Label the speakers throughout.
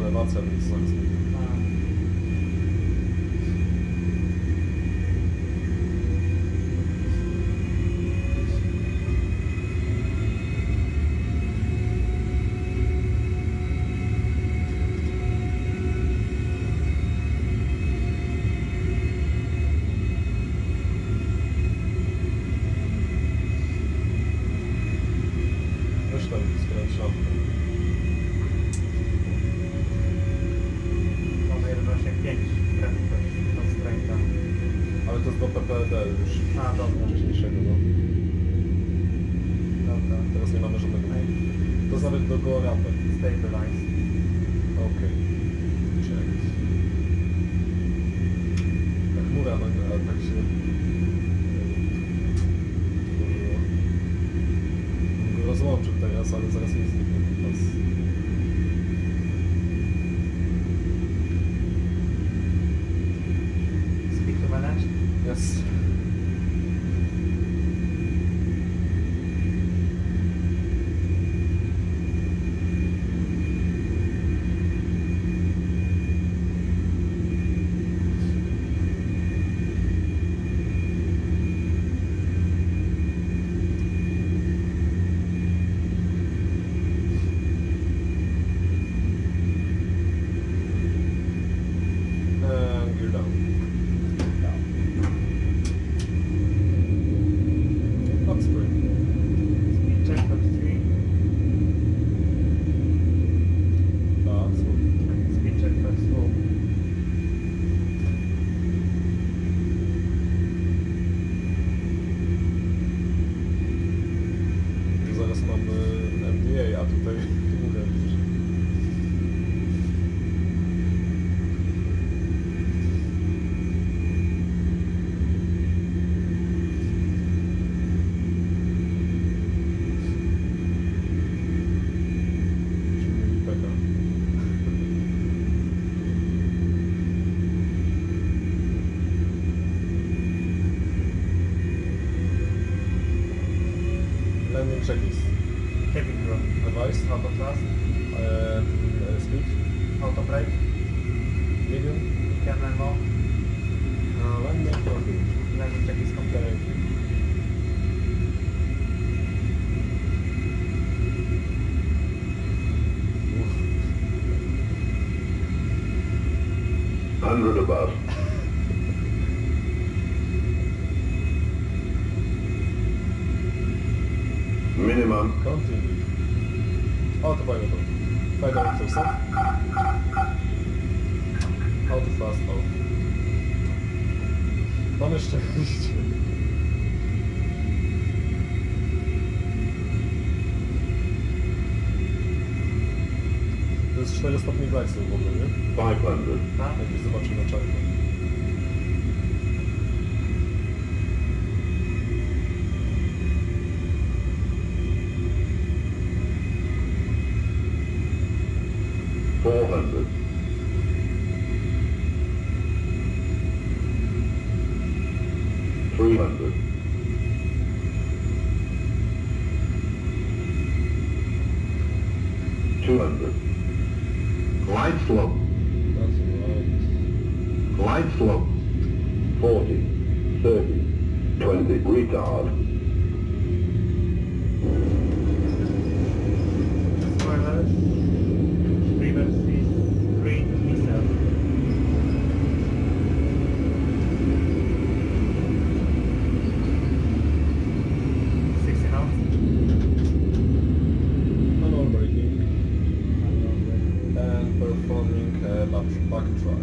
Speaker 1: elewacja, więc zaraz będzie. Ale to jest do PPD już. A, dobra. Wcześniejszego, no. Dobra. Teraz nie mamy żadnego. To jest nawet do go rapę. Stabilize. Okej. Check. Tak chmura, no, ale tak się... go rozłączył teraz, ale zaraz nie zniknie. Yes. Gear down. Zaraz mamy MDA, a tutaj mówię. Landing checklist.
Speaker 2: Cabin crew.
Speaker 1: Advice.
Speaker 2: Auto thrust.
Speaker 1: Speed.
Speaker 2: Auto brake.
Speaker 1: Medium.
Speaker 2: Can memo.
Speaker 1: Landing checklist.
Speaker 2: Landing checklist complete.
Speaker 1: Uff.
Speaker 3: 100 above. Minimum.
Speaker 1: Continue. Autopilot on. Flight director set. Auto fast off. Mamy szczęście. To jest 4 stopnie glaksy w ogóle, nie?
Speaker 3: 500.
Speaker 2: Tak?
Speaker 1: Jak zobaczymy na czarno.
Speaker 3: $400. $300. $200. Glide slope.
Speaker 1: That's right.
Speaker 3: Glide slope. 40, 30, 20. Retard.
Speaker 2: Spoilers. Reverse is green missile.
Speaker 1: Manual braking. And performing back track.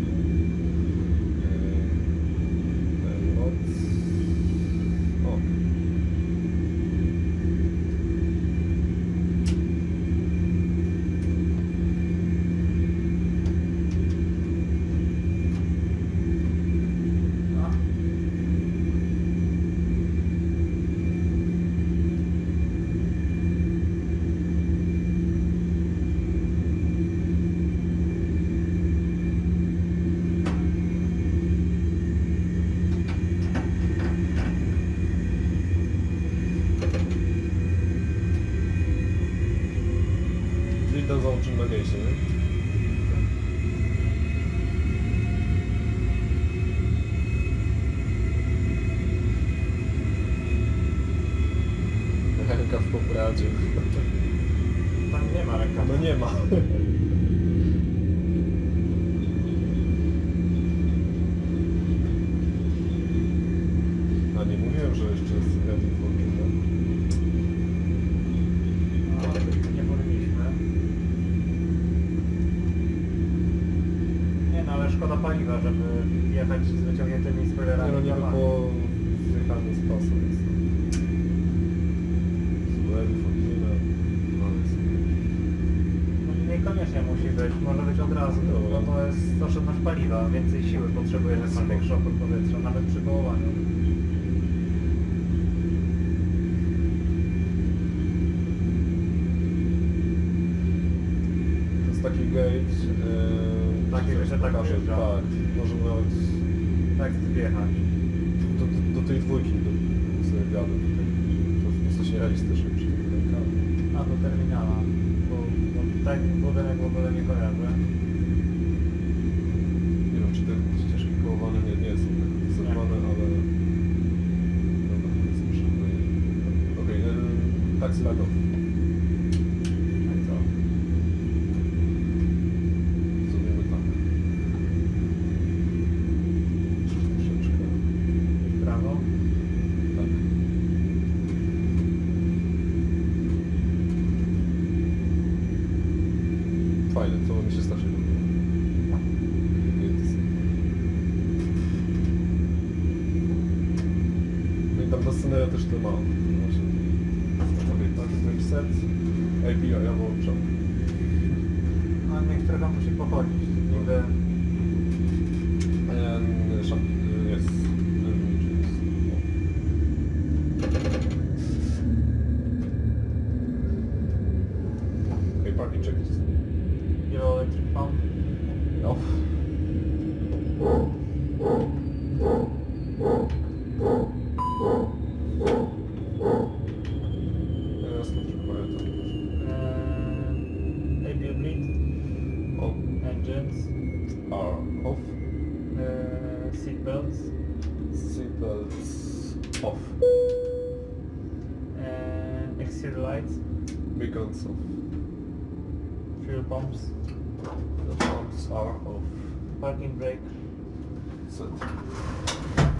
Speaker 1: And lots. Oh. Czyli to załączymy na gejsie, nie? radzie.
Speaker 2: Tam nie ma rękawa.
Speaker 1: No nie ma. A nie mówiłem, że jeszcze jest ready for kingdom.
Speaker 2: Nie powinniśmy. Nie no, ale szkoda paliwa, żeby jechać z wyciągniętymi spoilerami.
Speaker 1: Nie no, niby
Speaker 2: prawami.
Speaker 1: po zjechaniu z pasem jest. Ready for kingdom. No jest.
Speaker 2: No, niekoniecznie musi być, może być od razu, bo to jest oszczędność paliwa, więcej siły potrzebuje na większy opór powietrza, nawet przy kołowaniu.
Speaker 1: To jest taki gate.
Speaker 2: Taki, że tak
Speaker 1: pokażę,
Speaker 2: wjeżdża.
Speaker 1: tak. Możemy nawet
Speaker 2: Tak zjechać.
Speaker 1: do tej dwójki sobie wiadę tutaj. To jest dosyć realistyczne przy tych rękach.
Speaker 2: A do terminala, bo tak budynek w ogóle nie kojarzę.
Speaker 1: Nie wiem, czy te ścieżki kołowane nie są tak zerwane, ale... Dobra, jest muszę tutaj... Okej, taxi lag off.
Speaker 2: No i co?
Speaker 1: Zrobimy tak. Troszeczkę.
Speaker 2: W prawo?
Speaker 1: Tak. Fajne, to mi się strasznie podoba. No i tam ta sceneria też to ma. Właśnie. Okej, tak, to jest set. API, ja włączam.
Speaker 2: No niech trochę musi pochodzić, niby...
Speaker 1: Jest. Okej, parking checklist.
Speaker 2: Yellow electric pump.
Speaker 1: Off. Teraz to require
Speaker 2: ABL bleed.
Speaker 1: on.
Speaker 2: Engines.
Speaker 1: Are off.
Speaker 2: Seat belts.
Speaker 1: Seatbelts off.
Speaker 2: Exterior lights.
Speaker 1: Beacons off.
Speaker 2: Fuel pumps.
Speaker 1: The pumps are off.
Speaker 2: Parking brake.
Speaker 1: Set.